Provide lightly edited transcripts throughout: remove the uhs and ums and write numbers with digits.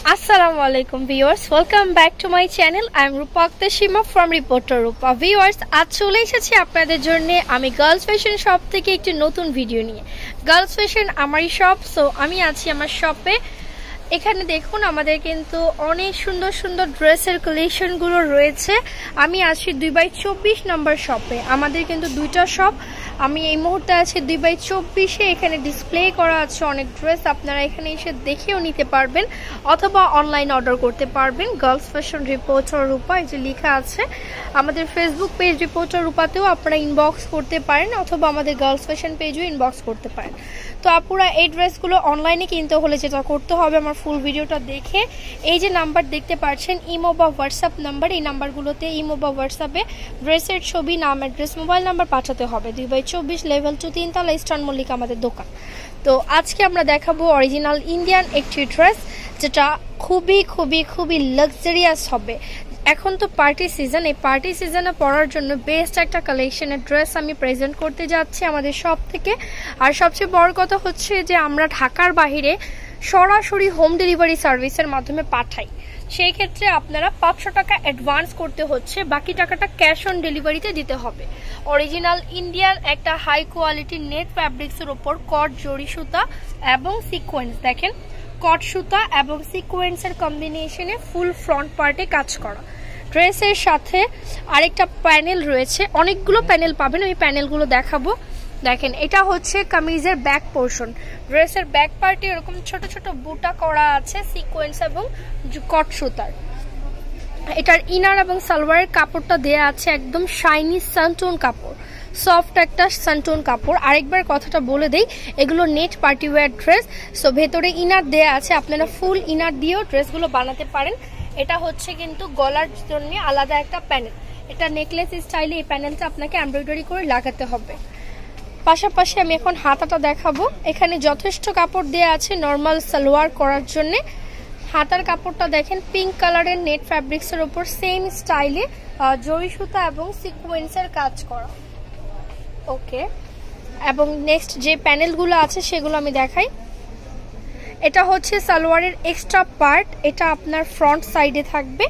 Assalamu alaikum viewers, welcome back to my channel. I am Rupak Tashima from Reporter Rupa. Viewers, আজ চলে এসেছি আপনাদের জন্য আমি গার্লস ফ্যাশন শপ থেকে একটি নতুন ভিডিও নিয়ে। গার্লস ফ্যাশন আমারই শপ, সো আমি আছি আমার শপে। এখানে দেখুন আমাদের কিন্তু অনেক সুন্দর সুন্দর ড্রেসের কালেকশনগুলো রয়েছে। আমি আছি 2/24 নম্বর শপে। আমাদের কিন্তু দুইটা শপ। আমি এই মুহূর্তে আছি 2/24-এ। এখানে ডিসপ্লে করা আছে অনেক ড্রেস, আপনারা এখানে এসে দেখেও নিতে পারবেন অথবা অনলাইন অর্ডার করতে পারবেন। গার্লস ফ্যাশন রিপোর্টার রূপা এই যে লেখা আছে। আমাদের ফেসবুক পেজ রিপোর্টার রূপাতেও আপনারা ইনবক্স করতে পারেন অথবা আমাদের গার্লস ফ্যাশন পেজেও ইনবক্স করতে পারেন। তো আপুরা এই ড্রেসগুলো অনলাইনে কিনতে হলে যেটা করতে হবে, আমার ফুল ভিডিওটা দেখে এই যে নাম্বার দেখতে পাচ্ছেন ইমো বা হোয়াটসঅ্যাপ নাম্বার, এই নাম্বারগুলোতে ইমো বা হোয়াটসঅ্যাপে ড্রেসের ছবি, নাম, অ্যাড্রেস, মোবাইল নাম্বার পাঠাতে হবে। 2/24 লেভেল 2 3 তলা ইস্টার্ন মল্লিকা আমাদের দোকান। তো আজকে আমরা দেখাবো অরিজিনাল ইন্ডিয়ান একটি ড্রেস, যেটা খুবই খুবই খুবই লাক্সারিয়াস হবে। এখন তো পার্টি সিজন, এই পার্টি সিজনে পরার জন্য বেস্ট একটা কালেকশনের ড্রেস আমি প্রেজেন্ট করতে যাচ্ছি আমাদের শপ থেকে। আর সবচেয়ে বড় কথা হচ্ছে যে আমরা ঢাকার বাইরে সরাসরি হোম ডেলিভারি সার্ভিসের মাধ্যমে পাঠাই। সেই ক্ষেত্রে আপনারা 500 টাকা অ্যাডভান্স করতে হচ্ছে, বাকি টাকাটা ক্যাশ অন ডেলিভারিতে দিতে হবে। অরিজিনাল ইন্ডিয়ান একটা হাই কোয়ালিটির নেট ফ্যাব্রিক্সের ওপর কট জরি সুতা এবং সিকোয়েন্স, দেখেন কট সুতা এবং সিকোয়েন্সের কম্বিনেশনে ফুল ফ্রন্ট পার্টে কাজ করা। ড্রেসের সাথে আরেকটা প্যানেল রয়েছে, অনেকগুলো প্যানেল পাবেন, ওই প্যানেলগুলো দেখাবো। দেখেন এটা হচ্ছে কামিজের ব্যাক পোর্শন। ড্রেসের ব্যাক পার্টে এরকম ছোট ছোট বুটা করা আছে সিকোয়েন্স এবং কট সুতার। এটার ইনার এবং সালোয়ারের কাপড়টা দেয়া আছে একদম শাইনি সানটোন কাপড়, সফট একটা সানটোন কাপড়। আরেকবার কথাটা বলে দেই, এগুলো net party wear dress. So ভেতরে ইনার দেয়া আছে, আপনারা ফুল ইনার দিয়েও ড্রেসগুলো বানাতে পারেন। এটা হচ্ছে কিন্তু গলার জন্য আলাদা একটা প্যানেল, এটা নেকলেস স্টাইলে এই প্যানেলটা আপনাকে এমব্রয়ডারি করে লাগাতে হবে। পাশাপাশি আমি এখন হাতাটা দেখাবো। এখানে যথেষ্ট কাপড় দেয়া আছে নর্মাল সালোয়ার করার জন্য। হাতার কাপড়টা দেখেন পিঙ্ক কালারের নেট ফ্যাব্রিক্সের ওপর সেম স্টাইলে জরি সুতা এবং সিকোয়েন্সের কাজ করা। ওকে, এবং নেক্সট যে প্যানেলগুলো আছে সেগুলো আমি দেখাই। এটা হচ্ছে সালোয়ারের এক্সট্রা পার্ট, এটা আপনার ফ্রন্ট সাইডে থাকবে।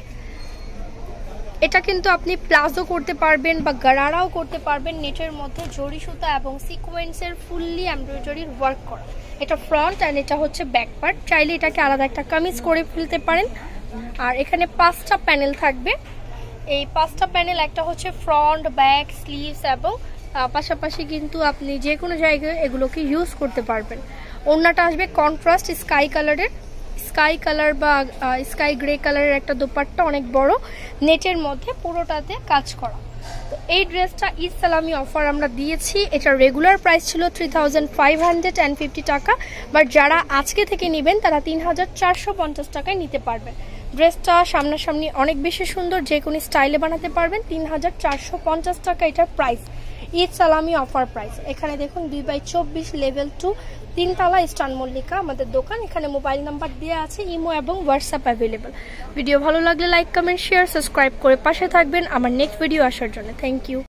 এটা কিন্তু আপনি প্লাজো করতে পারবেন বা গারারাও করতে পারবেন। নেটের মধ্যে জরি সুতা এবং সিকোয়েন্সের ফুললি এমব্রয়ডারির ওয়ার্ক করা। এটা ফ্রন্ট অ্যান্ড এটা হচ্ছে ব্যাক পার্ট। চাইলে এটাকে আলাদা একটা কামিজ করে ফেলতে পারেন। আর এখানে 5টা প্যানেল থাকবে। এই 5টা প্যানেল, একটা হচ্ছে ফ্রন্ট, ব্যাক, স্লিভস এবং পাশাপাশি কিন্তু আপনি যে কোনো জায়গায় এগুলোকে ইউজ করতে পারবেন। ওড়নাটা আসবে কন্ট্রাস্ট স্কাই কালারের, স্কাই কালার বা স্কাই গ্রে কালারের একটা দোপাট্টা, অনেক বড়, নেটের মধ্যে পুরোটাতে কাজ করা। তো এই ড্রেসটা ঈদ সালামি অফার আমরা দিয়েছি। এটা রেগুলার প্রাইস ছিল 3550 টাকা, বাট যারা আজকে থেকে নেবেন তারা 3450 টাকায় নিতে পারবেন। ড্রেসটা সামনাসামনি অনেক বেশি সুন্দর, যে কোনো স্টাইলে বানাতে পারবেন। 3450 টাকা এটার প্রাইস, ঈদ সালামি অফার প্রাইস। এখানে দেখুন 2/24 লেভেল 2 3 তলা ইস্টার্ন মল্লিকা আমাদের দোকান। এখানে মোবাইল নাম্বার দেওয়া আছে, ইমো এবং হোয়াটসঅ্যাপ অ্যাভেলেবল। ভিডিও ভালো লাগলে লাইক, কমেন্ট, শেয়ার, সাবস্ক্রাইব করে পাশে থাকবেন আমার নেক্সট ভিডিও আসার জন্য। Thank you.